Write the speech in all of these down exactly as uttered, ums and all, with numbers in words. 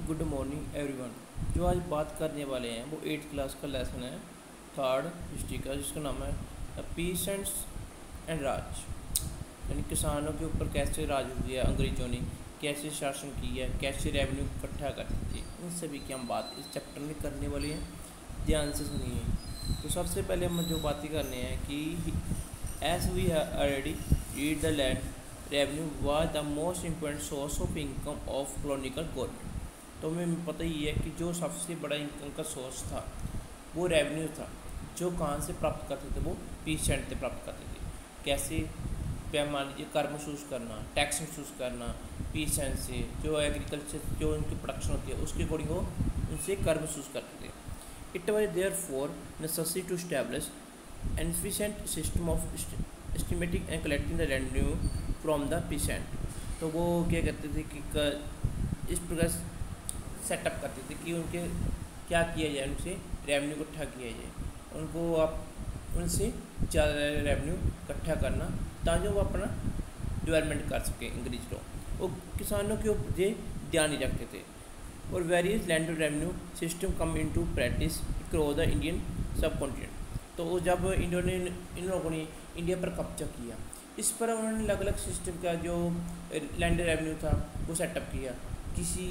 Good morning everyone. जो आज बात करने वाले हैं वो एट्थ क्लास का लेसन है, थर्ड हिस्ट्री का, जिसका नाम है पीसेंट्स एंड राज। यानी किसानों के ऊपर कैसे राज किया अंग्रेजों ने, कैसे शासन किया, कैसे रेवेन्यू इकट्ठा करती थी, इन सभी की हम बात इस चैप्टर में करने वाले हैं। ध्यान से सुनिए। तो सबसे पहले हम जो बातें करने हैं कि as we already read the land revenue was the most important source of income of colonial government. तो हमें पता ही है कि जो सबसे बड़ा इनकम का सोर्स था वो रेवेन्यू था, जो कहाँ से प्राप्त करते थे, वो पीसेंट से प्राप्त करते थे। कैसे? मान लीजिए कर महसूस करना, टैक्स महसूस करना, पीसेंट से जो एग्रीकल्चर जो उनकी प्रोडक्शन होती है उसके अकॉर्डिंग वो उनसे कर महसूस करते थे। It was therefore necessary to establish an efficient system of estimating and collecting the revenue from the peasant. तो वो क्या कहते थे कि इस प्रकार सेटअप करते थे कि उनके क्या किया जाए, उनसे रेवेन्यू इकट्ठा किया जाए, उनको आप उनसे ज़्यादा रेवेन्यू इकट्ठा करना ताकि वो अपना डेवलपमेंट कर सकें। अंग्रेज लोग वो किसानों के ऊपर ध्यान नहीं रखते थे। और various land revenue system come into practice across the Indian subcontinent. तो जब इंडिया ने इन लोगों ने इंडिया पर कब्जा किया, इस पर उन्होंने अलग अलग सिस्टम का जो लैंड रेवेन्यू था वो सेटअप किया। किसी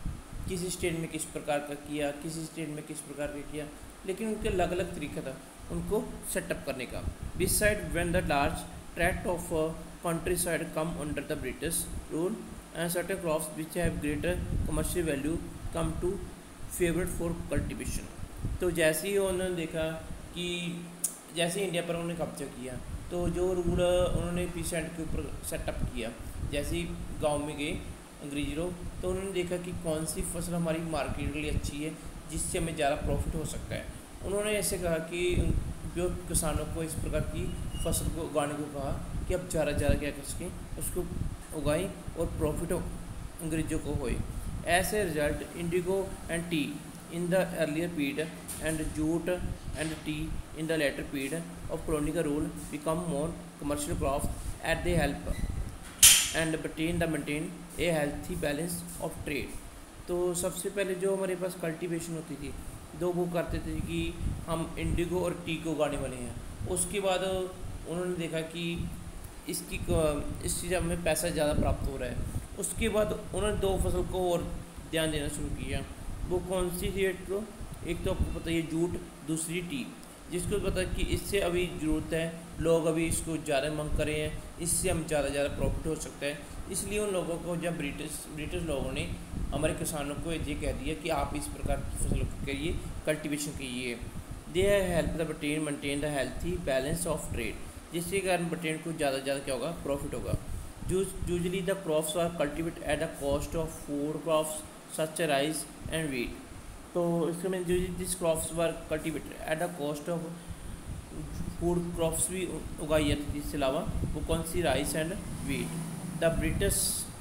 किसी स्टेट में किस प्रकार का किया, किसी स्टेट में किस प्रकार का किया, लेकिन उनके अलग अलग तरीका था उनको सेटअप करने का। This side when the large tract of countryside come under the British rule and certain crops which have greater commercial value come to favourite for cultivation. तो जैसे ही उन्होंने देखा कि जैसे इंडिया पर उन्होंने कब्जा किया तो जो रूल उन्होंने पीसेंट के ऊपर सेटअप किया, जैसे ही गाँव में गए अंग्रेजी लोग तो उन्होंने देखा कि कौन सी फसल हमारी मार्केट के लिए अच्छी है, जिससे हमें ज़्यादा प्रॉफिट हो सकता है। उन्होंने ऐसे कहा कि जो किसानों को इस प्रकार की फसल को उगाने को कहा कि अब ज़्यादा ज़्यादा क्या कर सकें, उसको उगाएं और प्रॉफिट अंग्रेजों को होए। As a result indigo and tea in the earlier period and jute and tea in the later period of colonial rule become more commercial crops at they help and Britain the maintain a healthy balance of trade. तो सबसे पहले जो हमारे पास cultivation होती थी, दो वो करते थे कि हम इंडिगो और टी को उगाने वाले हैं। उसके बाद उन्होंने देखा कि इसकी इससे हमें पैसा ज़्यादा प्राप्त हो रहा है। उसके बाद उन्होंने दो फसल को और ध्यान देना शुरू किया। वो कौन सी थी? एक तो एक तो आपको पता है जूट, दूसरी टी, जिसको पता है कि इससे अभी ज़रूरत है, लोग अभी इसको ज़्यादा मंग कर रहे हैं, इससे हम ज़्यादा ज़्यादा प्रॉफिट हो सकता है। इसलिए उन लोगों को जब ब्रिटिश ब्रिटिश लोगों ने हमारे किसानों को ये कह दिया कि आप इस प्रकार की फसल करिए, कल्टीवेशन कीजिए। They help the Britain maintain the healthy balance of trade, जिसके कारण ब्रिटेन को ज़्यादा ज़्यादा क्या होगा, प्रॉफिट होगा। Usually the crops are cultivate at the cost of food crops such rice and wheat. तो इसमें जो this crops were cultivated at the cost of food crops भी उगाई जाती थी। इसके अलावा वो कौन सी? Rice and wheat. The British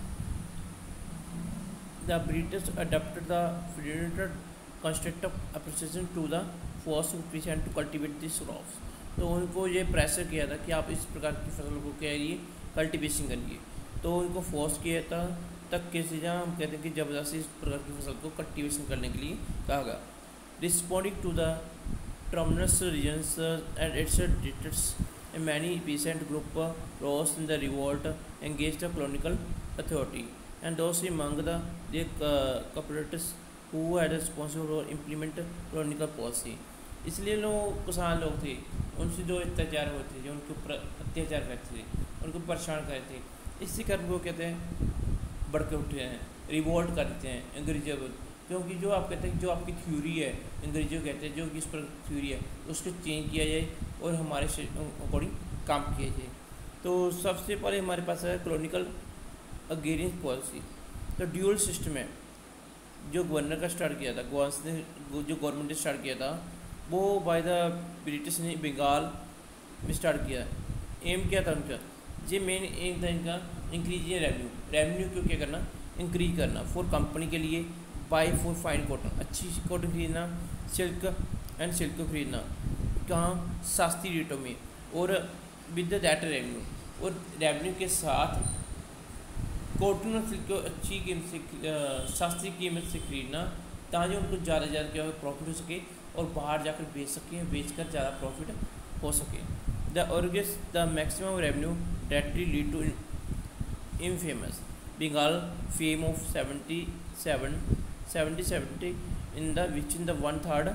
the British adopted the freedom construct appreciation to the force peasant to cultivate this crops. तो उनको ये प्रेशर किया था कि आप इस प्रकार की फसल को करिए, कल्टिवेशन करिए। तो उनको फोर्स किया था तक के से जहाँ हम कहते हैं कि ज़बरदस्ती इस प्रकार की फसल को कल्टिवेशन करने के लिए कहा गया। Responding to the tremendous reasons and its dictates a many peasant group rose in the revolt engage the colonial authority and those among the cooperatives who had responsible for implement colonial policy. इसलिए लोग किसान लोग थे, उनसे जो अत्याचार होते थे, जो उनके ऊपर अत्याचार करते थे, उनको परेशान करते थे, इसी कारण वो कहते हैं बढ़ के उठे हैं, रिवोल्ट करते हैं अंग्रेजों को। क्योंकि जो आप कहते हैं जो आपकी थ्योरी है, अंग्रेजों कहते हैं जो किस पर थ्योरी है उसको चेंज किया जाए और हमारे अकॉर्डिंग काम किया जाए। तो सबसे पहले हमारे पास है कॉलोनियल अगेंस्ट पॉलिसी। तो ड्यूअल सिस्टम है जो गवर्नर का स्टार्ट किया था, ने जो गवर्नमेंट ने स्टार्ट किया था वो बाय द ब्रिटिश ने बंगाल में स्टार्ट किया। एम क्या था उनका? ये मेन एम था इनका इंक्रीज रेवेन्यू रेवेन्यू को क्या करना, इंक्रीज करना फॉर कंपनी के लिए, बाय फॉर फाइन कॉटन, अच्छी कॉटन खरीदना, सिल्क एंड सिल्क को खरीदना कहाँ, सस्ती रेटों में, और विद दैट रेवेन्यू, और रेवेन्यू के साथ कॉटन और सिल्क को अच्छी कीमत से अ, सस्ती कीमत से खरीदना ताकि उनको ज़्यादा से ज़्यादा क्या हो प्रॉफिट हो सके और बाहर जाकर बेच सकें, बेचकर ज़्यादा प्रॉफिट हो सके। The urges the maximum revenue directly lead to infamous Bengal fame of seventy-seven seventy seventy in the which in the one third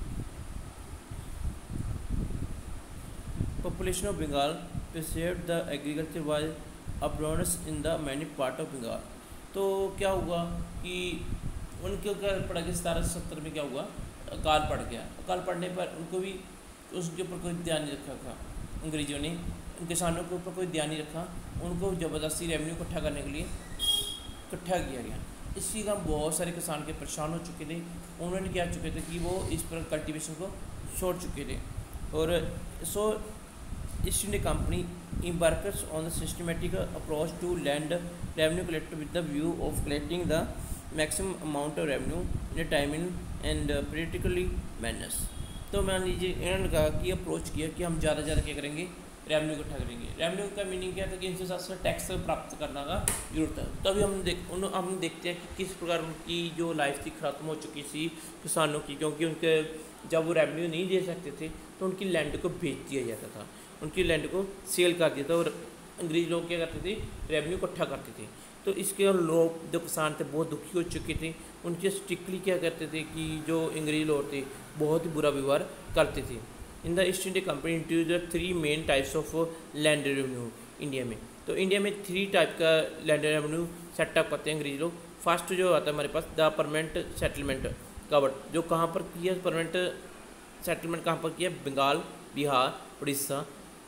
population of Bengal perceived the agriculture was abundance in the many part of Bengal। तो क्या हुआ कि उनके क्या पड़ा कि सतारह सौ सत्तर में क्या हुआ, अकाल पड़ गया। अकाल पड़ने पर उनको भी उसके ऊपर कोई ध्यान नहीं रखा था, अंग्रेज़ों ने किसानों के ऊपर कोई ध्यान नहीं रखा, उनको ज़बरदस्ती रेवेन्यू इकट्ठा करने के लिए इकट्ठा किया गया। इसी कारण बहुत सारे किसान के परेशान हो चुके थे, उन्होंने क्या चुके थे कि वो इस पर कल्टीवेशन को छोड़ चुके थे। और so East India Company embarks on the systematic approach to land revenue collected with the view of collecting the maximum amount of revenue in a timely and practically manner। तो मान लीजिए इन्होंने कहा कि अप्रोच किया कि हम ज़्यादा ज़्यादा क्या करेंगे, रेवेन्यू इकट्ठा करेंगे। रेवेन्यू का मीनिंग क्या था कि इनसे साथ साथ टैक्स प्राप्त करना का जरूरत है। तभी हम देख उन हम देखते हैं कि किस प्रकार उनकी जो लाइफ थी ख़त्म हो चुकी थी किसानों की, क्योंकि उनके जब वो रेवेन्यू नहीं दे सकते थे तो उनकी लैंड को बेच दिया जाता था, उनकी लैंड को सेल कर दिया था और अंग्रेज़ लोग क्या करते थे, रेवेन्यू इकट्ठा करते थे। तो इसके लोग जो किसान थे बहुत दुखी हो चुके थे, उनके स्ट्रिक्टली क्या करते थे कि जो अंग्रेज़ लोग थे बहुत ही बुरा व्यवहार करते थे। In the East India Company introduce three main types of land revenue India में। तो इंडिया में थ्री टाइप का लैंड रेवेन्यू सेटअप करते हैं अंग्रेज लोग। फर्स्ट जो आता है हमारे पास द परमानेंट सेटलमेंट कवर्ड, जो कहाँ पर किया परमानेंट सेटलमेंट कहाँ पर किया, Bengal, Bihar, Orissa,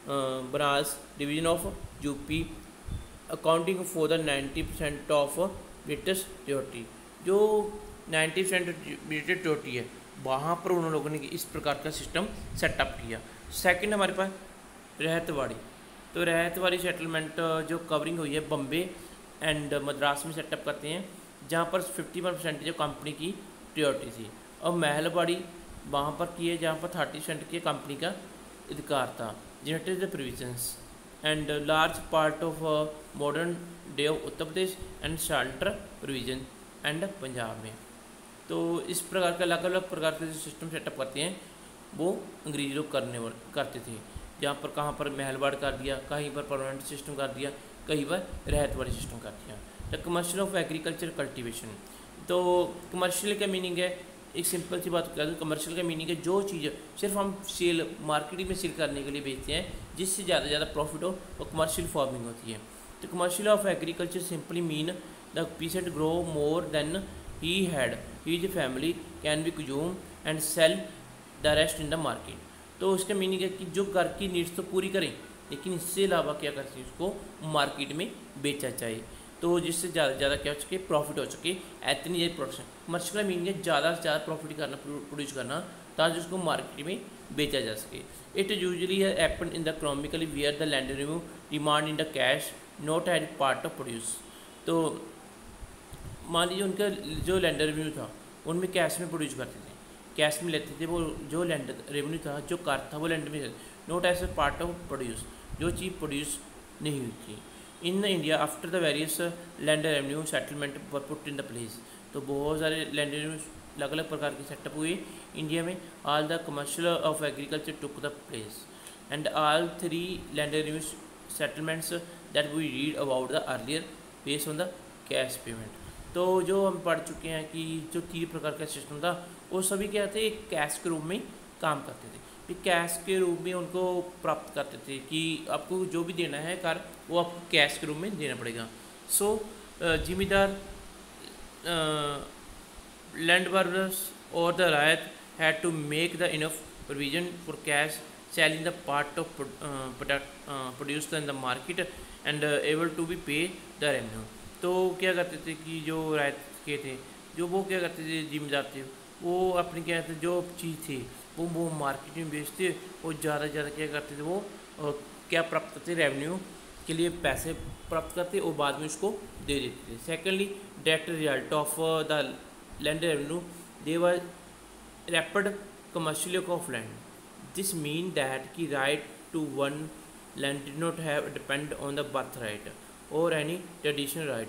Banaras division of UP, accounting for the ninety percent of British territory. जो नाइन्टी परसेंट ब्रिटिश टेरिटरी है वहाँ पर उन लोगों ने इस प्रकार का सिस्टम सेटअप किया। सेकंड हमारे पास रहतवाड़ी, तो रहतवाड़ी सेटलमेंट जो कवरिंग हुई है बम्बे एंड मद्रास में सेटअप करते हैं, जहाँ पर फिफ्टी वन परसेंट जो कंपनी की टेरिटरी थी। और महलवाड़ी वहाँ पर की है जहाँ पर थर्टी परसेंट की कंपनी का अधिकार था, generated the provisions and large part of modern day of Uttar Pradesh and central provision and Punjab में। तो इस प्रकार का अलग अलग प्रकार के जो सिस्टम सेटअप करते हैं वो अंग्रेजी लोग करने करते थे, जहाँ पर कहाँ पर महलवाड़ कर दिया, कहीं पर परमानेंट सिस्टम कर दिया, कहीं पर रहतवाड़ी सिस्टम कर दिया। The commercial of agriculture cultivation, तो कमर्शियल का मीनिंग है, एक सिंपल सी बात कर दूँ, कमर्शियल का मीनिंग है जो चीज़ सिर्फ हम सेल मार्केटिंग में सेल करने के लिए बेचते हैं, जिससे ज़्यादा ज़्यादा प्रॉफिट हो, वो कमर्शियल फार्मिंग होती है। तो commercial of agriculture simply mean the peasant grow more than he had his family can be consume and sell the rest in the market। तो उसका मीनिंग है कि जो घर की नीड्स तो पूरी करें लेकिन इससे अलावा क्या करते हैं, उसको मार्केट में बेचा जाए, तो जिससे ज़्यादा से ज़्यादा क्या हो सके, प्रॉफिट हो सके। इतनी ये प्रोडक्शन कमर्शियल का मीनिंग है ज़्यादा से ज़्यादा प्रॉफिट करना, प्रोड्यूस करना, ताकि उसको मार्केट में बेचा जा सके। It usually happen in the economically where the land revenue demand in the cash not as part of produce. तो मान लीजिए उनका जो लैंड रेवेन्यू था उनमें कैश में प्रोड्यूस करते थे, कैश में लेते थे, वो जो लैंड रेवेन्यू था जो कर था वो लैंड में not as a part of produce, जो चीज़ प्रोड्यूस नहीं हुई थी। In India after the various land revenue settlement were put in the place, तो बहुत सारे लैंड रेवेन्यू अलग अलग प्रकार के सेटअप हुए इंडिया में। All the commercial of agriculture took the place and all three land revenue settlements that we read about the earlier based on the cash payment. तो जो हम पढ़ चुके हैं कि जो तीन प्रकार का सिस्टम था वो सभी क्या थे, एक कैश के रूप में काम करते थे। फिर कैश के रूप में उनको प्राप्त करते थे कि आपको जो भी देना है कर वो आपको कैश के रूप में देना पड़ेगा। सो जिम्मेदार लैंड वर्कर्स और the ryot had to make the enough provision for cash selling the part of uh, product uh, produced in the market and uh, able to be pay the revenue। तो क्या करते थे कि जो रायत के थे जो वो क्या करते थे, जिम्मेदार थे, वो अपनी क्या कहते जो चीज़ थी वो वो मार्केट में बेचते, वो ज़्यादा से ज़्यादा क्या करते थे, वो uh, क्या प्राप्त करते, रेवेन्यू के लिए पैसे प्राप्त करते और बाद में उसको दे देते थे। Secondly direct result of the land revenue they were rapid commercial of land. This mean that की right to one land did not have depend on the birth right or any traditional right।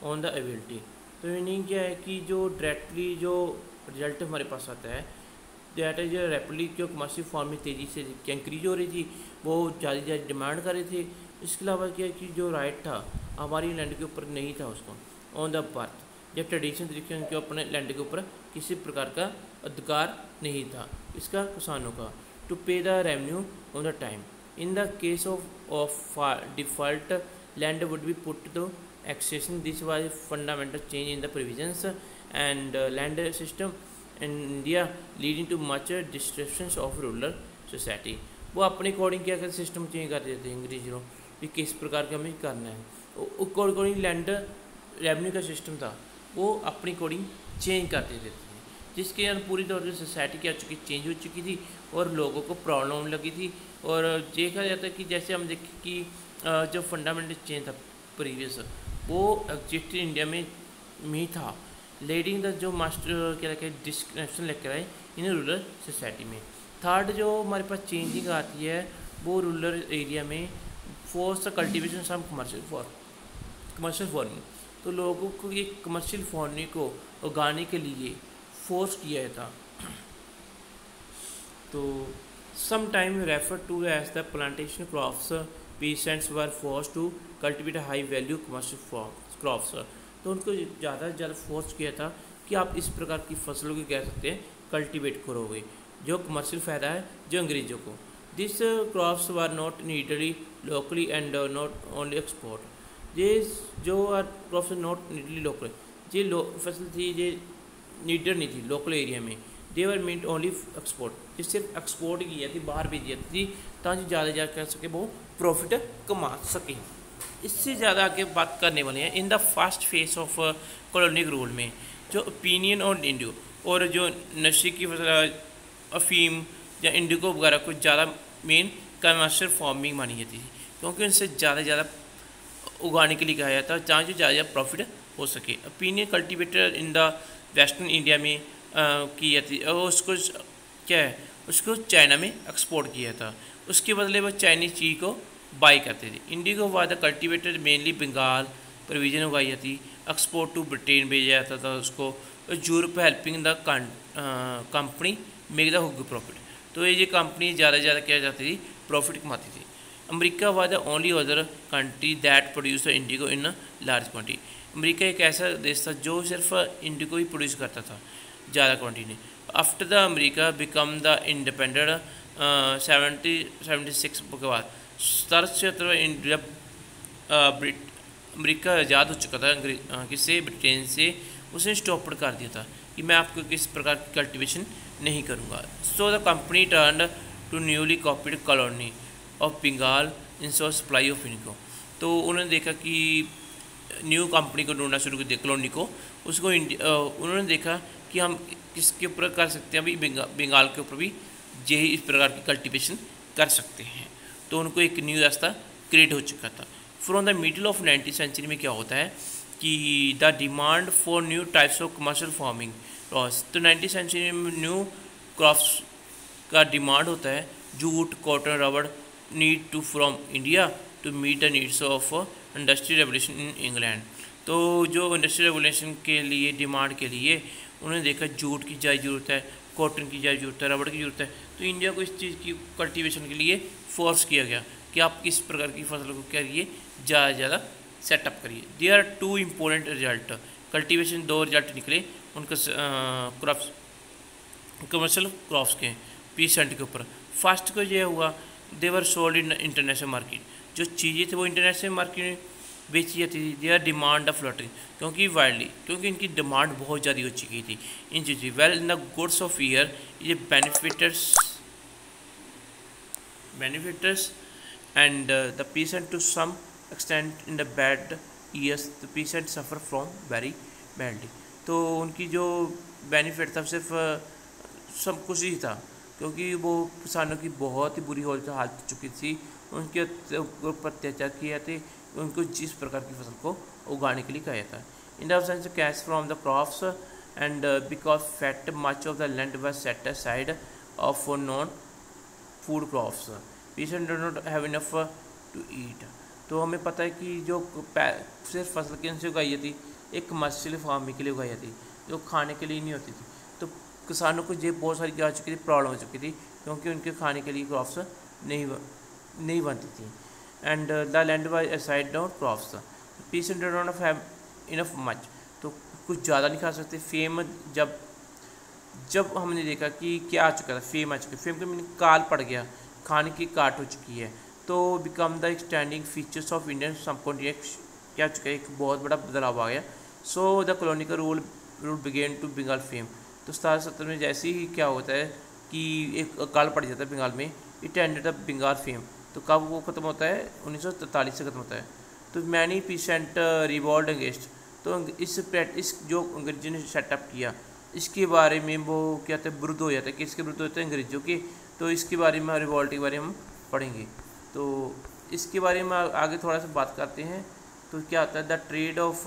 On the ability. तो meaning क्या है कि जो directly जो result हमारे पास आता है दैट इज रैपिडली जो कमर्शियल फार्म में तेज़ी से इंक्रीज हो रही थी, वो ज़्यादा ज़्यादा डिमांड कर रहे थे। इसके अलावा क्या है कि जो राइट था हमारी लैंड के ऊपर नहीं था उसको ऑन द बर्थ, जब ट्रेडिशनल तरीके से अपने लैंड के ऊपर किसी प्रकार का अधिकार नहीं था इसका किसानों का to pay the revenue on the time. In the case of of default land would be put to accession. This was fundamental change in the provisions and land system in India leading to much disruptions of rural society. वो अपने according क्या करते system change कर देते हैं अंग्रेज लोग कि किस प्रकार का हमें करना है। अकॉर्डिंग लैंड रेवेन्यू का सिस्टम था वो अपनी अकॉर्डिंग चेंज कर देते थे, जिसके अंदर पूरी तौर पर सोसाइटी क्या चुकी चेंज हो चुकी थी और लोगों को प्रॉब्लम होने लगी थी। और देखा जाता है कि जैसे हम देखें कि जो फंडामेंटल चेंज था प्रीवियस वो एग्जिस्ट इंडिया में ही था, लीडिंग द जो मास्टर क्या कहते हैं डिस्क्रिप्शन लेकर आए इन रूरल सोसाइटी में। थर्ड जो हमारे पास चेंजिंग आती है वो रूरल एरिया में force cultivation some commercial for commercial farming. तो लोगों को ये कमर्शियल फार्मिंग को उगाने के लिए फोर्स किया था। तो some time refer to as the plantation crops peasants were force to cultivate high value commercial crops. तो उनको ज़्यादा से ज़्यादा फोर्स किया था कि आप इस प्रकार की फसलों को कह सकते हैं कल्टिवेट करोगे जो कमर्शियल फ़ायदा है जो अंग्रेज़ों को। This crops were not needed locally and not only export. ये जो क्रॉप्स नॉट नीडली लोकल ये लो फसल थी ये नीडर नहीं थी लोकल एरिया में, they were meet only export. ये सिर्फ एक्सपोर्ट की थी बाहर भेजी जाती थी ताकि ज़्यादा ज़्यादा कर सके वो प्रॉफिट कमा सके। इससे ज़्यादा आगे बात करने वाले हैं in the first phase of colonial rule में जो ओपिनियन और इंडियो और जो नशे की फसल अफीम या इंडिगो वगैरह को ज़्यादा मेन कमर्शियल फार्मिंग मानी जाती थी क्योंकि उनसे ज़्यादा ज़्यादा उगाने के लिए कहा जाता है जहाँ जो ज़्यादा ज़्यादा प्रॉफिट हो सके। Opinion cultivator in the western India में की जाती और उसको क्या है उसको चाइना में एक्सपोर्ट किया था, उसके बदले वो चाइनीज चीज़ को बाई करते थे। Indigo was the cultivator mainly Bengal provision उगाई जाती, एक्सपोर्ट टू ब्रिटेन भेजा जाता था उसको, Europe helping the company make the huge profit. तो ये कंपनी ज़्यादा से ज़्यादा क्या जाती थी प्रॉफिट कमाती थी। America was the only other country that produce the indigo in large quantity. America एक ऐसा देश था जो सिर्फ इंडिगो ही प्रोड्यूस करता था ज़्यादा क्वान्टिटी में। After the America become the independent seventy seventy six के बाद सतर क्षेत्र इंडिया अमेरिका आज़ाद हो चुका था अंग्रेज किससे ब्रिटेन से, उसने स्टॉप कर दिया था कि मैं आपको किस प्रकार की कल्टिवेशन नहीं करूँगा। So the company turn to newly copied colony of Bengal in so supply of indigo. तो उन्होंने देखा कि न्यू कंपनी को ढूंढना शुरू कर दिया कॉलोनी को, उसको उन्होंने देखा कि हम किसके ऊपर कर सकते हैं, अभी बंगाल के ऊपर भी यही इस प्रकार की कल्टिवेशन कर सकते हैं। तो उनको एक न्यू रास्ता क्रिएट हो चुका था। From the middle of nineteen century में क्या होता है कि the demand for new types of commercial farming crops. तो नाइनटीन सेंचुरी में न्यू क्रॉप्स का डिमांड होता है, jute cotton rubber need to from India to meet the needs of industrial revolution in England. तो जो इंडस्ट्रियल रेवोल्यूशन के लिए demand के लिए उन्होंने देखा जूट की ज़्यादा ज़रूरत है, कॉटन की ज़्यादा ज़रूरत है, रबड़ की ज़रूरत है। तो इंडिया को इस चीज़ की कल्टीवेशन के लिए फोर्स किया गया कि आप किस प्रकार की फसल को करिए ज़्यादा से ज़्यादा सेटअप करिए। There are two important result cultivation, दो रिजल्ट निकले उनका क्रॉप्स कमर्शियल क्रॉप्स के पीसेंट के ऊपर। फर्स्ट को ये हुआ they were sold in international market, जो चीज़ें थी वो इंटरनेशनल मार्केट में बेची जाती थी। देयर डिमांड ऑफ फ्लोटिंग क्योंकि वाइडली क्योंकि इनकी डिमांड बहुत ज़्यादा हो चुकी थी इन चीज़ें। Well in the goods of year ये benefiters benefiters and the peasant to some extent in the bad years the peasant suffer from very badly. तो उनकी जो बेनिफिट था सिर्फ सब कुछ ही था क्योंकि वो किसानों की बहुत ही बुरी हालत हालत चुकी थी, उनके ऊपर अत्याचार किए थे, उनको जिस प्रकार की फसल को उगाने के लिए कहा था। In the sense cash from the crops and because fat much of the land was set aside of non food crops peasant do not have enough to eat. तो हमें पता है कि जो सिर्फ फसल किन से उगाई थी एक कमर्शियल फार्मिंग के लिए उगाई जाती थी, जो खाने के लिए नहीं होती थी। तो किसानों को ये बहुत सारी क्या हो चुकी थी, प्रॉब्लम हो चुकी थी, क्योंकि उनके खाने के लिए क्रॉप्स नहीं नहीं बनती थी। And the land was aside down crops, peace did not have enough much, तो कुछ ज़्यादा नहीं खा सकते। फेम जब जब हमने देखा कि क्या आ चुका था, फेम आ चुका, फेम का मीनिंग काल पड़ गया, खाने की काट हो चुकी है, तो become the extending features of Indian subcontinent क्या चुका है, एक बहुत बड़ा बदलाव आ गया। So the colonial rule rule began to Bengal famine, तो सतारह सौ सत्तर में जैसे ही क्या होता है कि एक काल पड़ जाता है बंगाल में, it ended the Bengal famine, तो कब वो ख़त्म होता है, उन्नीस सौ तैंतालीस से ख़त्म होता है। तो मैनी पीसेंट रिवॉल्ट अगेंस्ट, तो इस इस जो अंग्रेजों ने सेटअप किया, इसके बारे में वो क्या कहते हैं, विरुद्ध हो जाता है, किसके विरुद्ध होते हैं, अंग्रेजों के। तो इसके बारे में रिवॉल्ट के बारे में हम पढ़ेंगे, तो इसके बारे में आगे थोड़ा सा बात करते हैं। तो क्या होता है, the trade of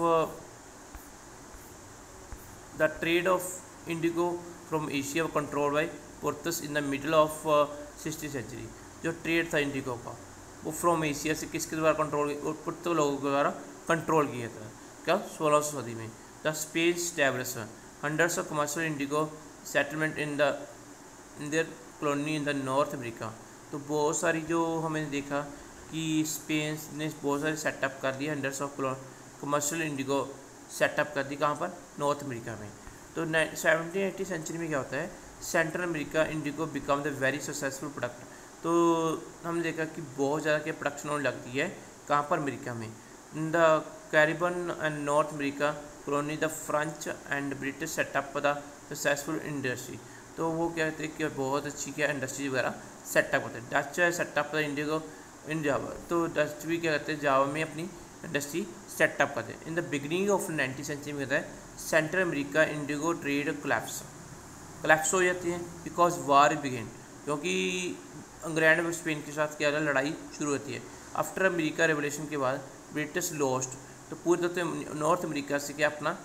the trade of indigo from Asia control by Portuguese in the middle of sixteen century. जो ट्रेड था इंडिगो का, वो फ्रॉम एशिया से किसके द्वारा कंट्रोल, और पुर्तगाल लोगों के द्वारा कंट्रोल किया था, क्या सोलह सौ सदी में। The Spain establish hundreds of commercial indigo settlement in the in their colony in the North America. तो बहुत सारी जो हमें देखा कि स्पेन ने बहुत सारे सेटअप कर दिए, hundreds of commercial indigo setup कर दी, कहाँ पर, नॉर्थ अमेरिका में। तो सेवनटीन एटी सेंचुरी में क्या होता है, Central America indigo become the very successful product. तो हमने देखा कि बहुत ज़्यादा क्या प्रोडक्शन होने लगती है, कहाँ पर, अमेरिका में। The Caribbean and North America colony the French and British setup the successful industry. तो वो क्या कहते हैं कि बहुत अच्छी क्या इंडस्ट्री वगैरह सेटअप होते हैं। Dutch setup the indigo in Java, तो डच भी क्या कहते हैं, जावा में अपनी इंडस्ट्री सेटअप करते हैं। In the beginning of nineteen century में कहता है Central America indigo trade collapse collapse हो जाती है, बिकॉज वार बिगिन, क्योंकि इंग्लैंड और स्पेन के साथ क्या लड़ाई शुरू होती है। आफ्टर अमेरिका रेवोल्यूशन के बाद ब्रिटिश लॉस्ट, तो पूरे तरह से नॉर्थ अमेरिका से क्या अपना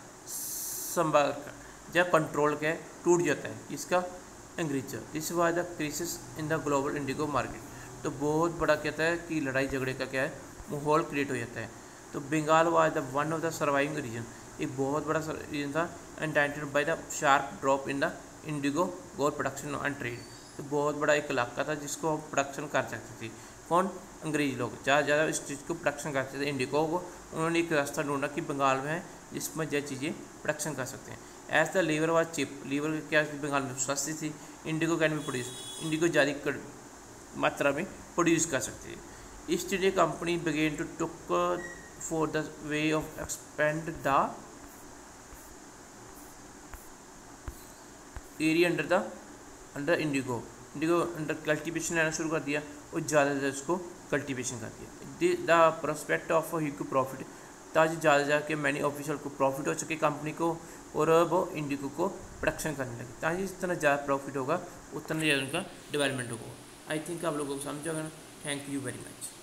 संपर्क या कंट्रोल क्या टूट जाता है, इसका अंग्रेज। This was the crisis in the global indigo market, तो बहुत बड़ा कहता है कि लड़ाई झगड़े का क्या है, माहौल क्रिएट हो जाता है। तो Bengal was the one of the surviving region, एक बहुत बड़ा रीजन था, entitled by the sharp drop in the indigo gold production and trade. तो बहुत बड़ा एक इलाका था जिसको प्रोडक्शन कर सकते थे कौन, अंग्रेज लोग ज़्यादा ज़्यादा इस चीज़ को प्रोडक्शन करते थे, इंडिगो को। उन्होंने एक रास्ता ढूंढा कि बंगाल में है जिसमें यह चीज़ें प्रोडक्शन कर सकते हैं। एज द लीवर वाज चिप, लीवर क्या बंगाल में सस्ती थी, indigo can be produce, indigo ज़्यादा मात्रा में प्रोड्यूस कर सकते हैं। East India Company began to took for the way of expand the area under the under indigo indigo under cultivation लेना शुरू कर दिया और ज़्यादा ज़्यादा उसको कल्टीवेशन कर दिया। The prospect of huge profit, ताकि ज़्यादा ज़्यादा के मैनी ऑफिशियल को प्रॉफिट हो सके कंपनी को, और वो इंडिगो को प्रोडक्शन करने लगे, ताकि जितना ज़्यादा प्रॉफिट होगा उतना ज़्यादा उनका डेवलपमेंट होगा। आई थिंक आप लोगों को समझ होगा ना। Thank you very much.